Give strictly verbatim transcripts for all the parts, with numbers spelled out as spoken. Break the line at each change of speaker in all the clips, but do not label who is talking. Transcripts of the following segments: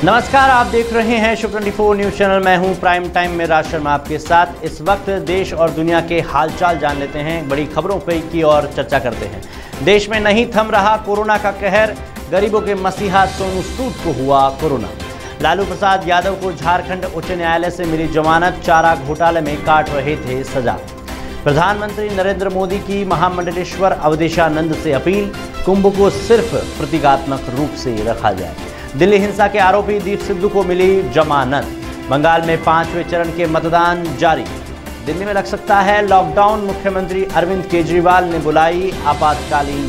नमस्कार, आप देख रहे हैं शुक्र चौबीस न्यूज चैनल। मैं हूं प्राइम टाइम में राज शर्मा आपके साथ। इस वक्त देश और दुनिया के हालचाल जान लेते हैं, बड़ी खबरों पे की और चर्चा करते हैं। देश में नहीं थम रहा कोरोना का कहर, गरीबों के मसीहा सोनू सूद को हुआ कोरोना। लालू प्रसाद यादव को झारखंड उच्च न्यायालय से मिली जमानत, चारा घोटाले में काट रहे थे सजा। प्रधानमंत्री नरेंद्र मोदी की महामंडलेश्वर अवधेशानंद से अपील, कुंभ को सिर्फ प्रतीकात्मक रूप से रखा जाए। दिल्ली हिंसा के आरोपी दीप सिद्धू को मिली जमानत। बंगाल में पांचवें चरण के मतदान जारी। दिल्ली में लग सकता है लॉकडाउन, मुख्यमंत्री अरविंद केजरीवाल ने बुलाई आपातकालीन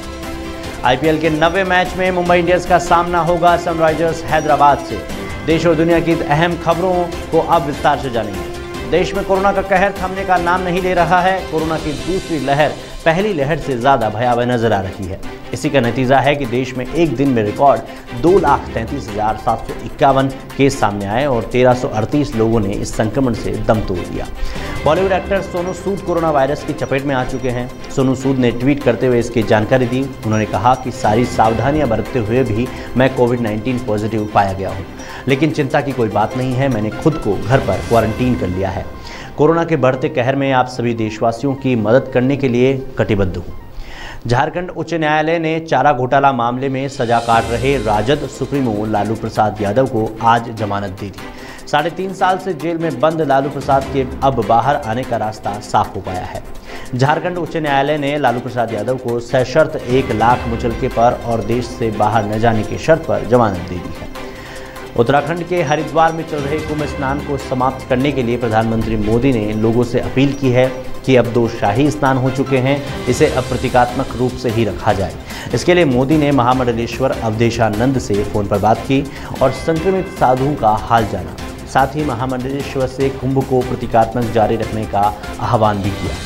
बैठक। आईपीएल के नवे मैच में मुंबई इंडियंस का सामना होगा सनराइजर्स हैदराबाद से। देश और दुनिया की अहम खबरों को अब विस्तार से जानेंगे। देश में कोरोना का कहर थमने का नाम नहीं ले रहा है। कोरोना की दूसरी लहर पहली लहर से ज्यादा भयावह नजर आ रही है। इसी का नतीजा है कि देश में एक दिन में रिकॉर्ड दो लाख तैंतीस हजार सात सौ इक्यावन केस सामने आए और तेरह सौ अड़तीस लोगों ने इस संक्रमण से दम तोड़ दिया। Bollywood actor Sonu Sood corona virus की चपेट में आ चुके हैं। सोनू सूद ने ट्वीट करते हुए इसकी जानकारी दी। उन्होंने कहा कि सारी सावधानियां बरतते हुए भी मैं कोविड नाइन्टीन पॉजिटिव पाया गया हूँ, लेकिन चिंता की कोई बात नहीं है। मैंने खुद को घर पर क्वारंटीन कर लिया है। कोरोना के बढ़ते कहर में आप सभी देशवासियों की मदद करने के लिए कटिबद्ध हूँ। झारखंड उच्च न्यायालय ने चारा घोटाला मामले में सजा काट रहे राजद सुप्रीमो लालू प्रसाद यादव को आज जमानत दे दी। साढ़े तीन साल से जेल में बंद लालू प्रसाद के अब बाहर आने का रास्ता साफ हो पाया है। झारखंड उच्च न्यायालय ने लालू प्रसाद यादव को सशर्त एक लाख मुचलके पर और देश से बाहर न जाने की शर्त पर जमानत दे दी है। उत्तराखंड के हरिद्वार में चल रहे कुंभ स्नान को समाप्त करने के लिए प्रधानमंत्री मोदी ने लोगों से अपील की है कि अब दो शाही स्नान हो चुके हैं, इसे अब प्रतीकात्मक रूप से ही रखा जाए। इसके लिए मोदी ने महामंडलेश्वर अवधेशानंद से फोन पर बात की और संक्रमित साधुओं का हाल जाना। साथ ही महामंडलेश्वर से कुंभ को प्रतीकात्मक जारी रखने का आह्वान भी किया।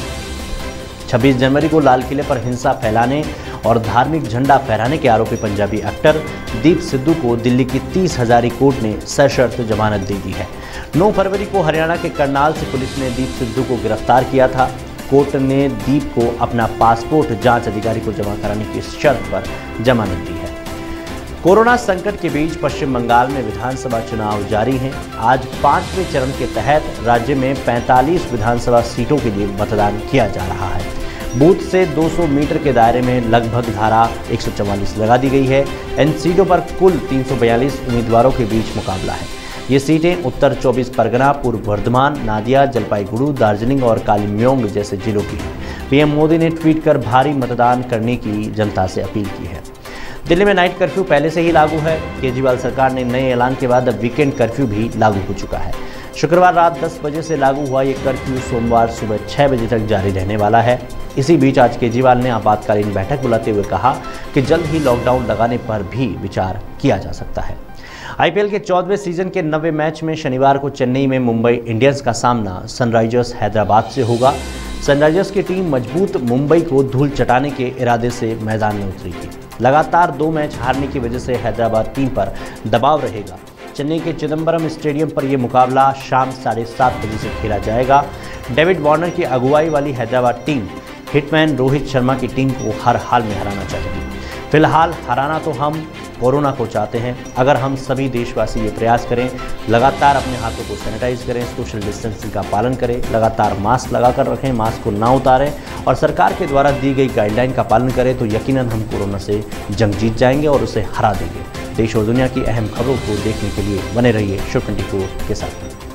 छब्बीस जनवरी को लाल किले पर हिंसा फैलाने और धार्मिक झंडा फहराने के आरोपी पंजाबी एक्टर दीप सिद्धू को दिल्ली की तीस हजारी कोर्ट ने सशर्त जमानत दे दी है। नौ फरवरी को हरियाणा के करनाल से पुलिस ने दीप सिद्धू को गिरफ्तार किया था। कोर्ट ने दीप को अपना पासपोर्ट जांच अधिकारी को जमा कराने की शर्त पर जमानत दी है। कोरोना संकट के बीच पश्चिम बंगाल में विधानसभा चुनाव जारी हैं। आज पांचवें चरण के तहत राज्य में पैंतालीस विधानसभा सीटों के लिए मतदान किया जा रहा है। बूथ से दो सौ मीटर के दायरे में लगभग धारा एक सौ चौवालीस लगा दी गई है। इन सीटों पर कुल तीन सौ बयालीस उम्मीदवारों के बीच मुकाबला है। ये सीटें उत्तर चौबीस परगना, पूर्व वर्धमान, नादिया, जलपाईगुड़ू, दार्जिलिंग और कालिम्पोंग जैसे जिलों की हैं। पीएम मोदी ने ट्वीट कर भारी मतदान करने की जनता से अपील की है। दिल्ली में नाइट कर्फ्यू पहले से ही लागू है। केजरीवाल सरकार ने नए ऐलान के बाद अब वीकेंड कर्फ्यू भी लागू हो चुका है। शुक्रवार रात दस बजे से लागू हुआ ये कर्फ्यू सोमवार सुबह छह बजे तक जारी रहने वाला है। इसी बीच आज केजरीवाल ने आपातकालीन बैठक बुलाते हुए कहा कि जल्द ही लॉकडाउन लगाने पर भी विचार किया जा सकता है। आईपीएल के चौदहवें सीजन के नवे मैच में शनिवार को चेन्नई में मुंबई इंडियंस का सामना सनराइजर्स हैदराबाद से होगा। सनराइजर्स की टीम मजबूत मुंबई को धूल चटाने के इरादे से मैदान में उतरेगी। लगातार दो मैच हारने की वजह से हैदराबाद टीम पर दबाव रहेगा। चेन्नई के चिदम्बरम स्टेडियम पर यह मुकाबला शाम साढ़े सात बजे से खेला जाएगा। डेविड वार्नर की अगुवाई वाली हैदराबाद टीम हिटमैन रोहित शर्मा की टीम को हर हाल में हराना चाहेगी। फिलहाल हराना तो हम कोरोना को चाहते हैं। अगर हम सभी देशवासी ये प्रयास करें, लगातार अपने हाथों को सैनिटाइज करें, सोशल डिस्टेंसिंग का पालन करें, लगातार मास्क लगा कर रखें, मास्क को ना उतारें और सरकार के द्वारा दी गई गाइडलाइन का पालन करें, तो यकीनन हम कोरोना से जंग जीत जाएंगे और उसे हरा देंगे। देश और दुनिया की अहम खबरों को देखने के लिए बने रहिए शुक्र चौबीस के साथ।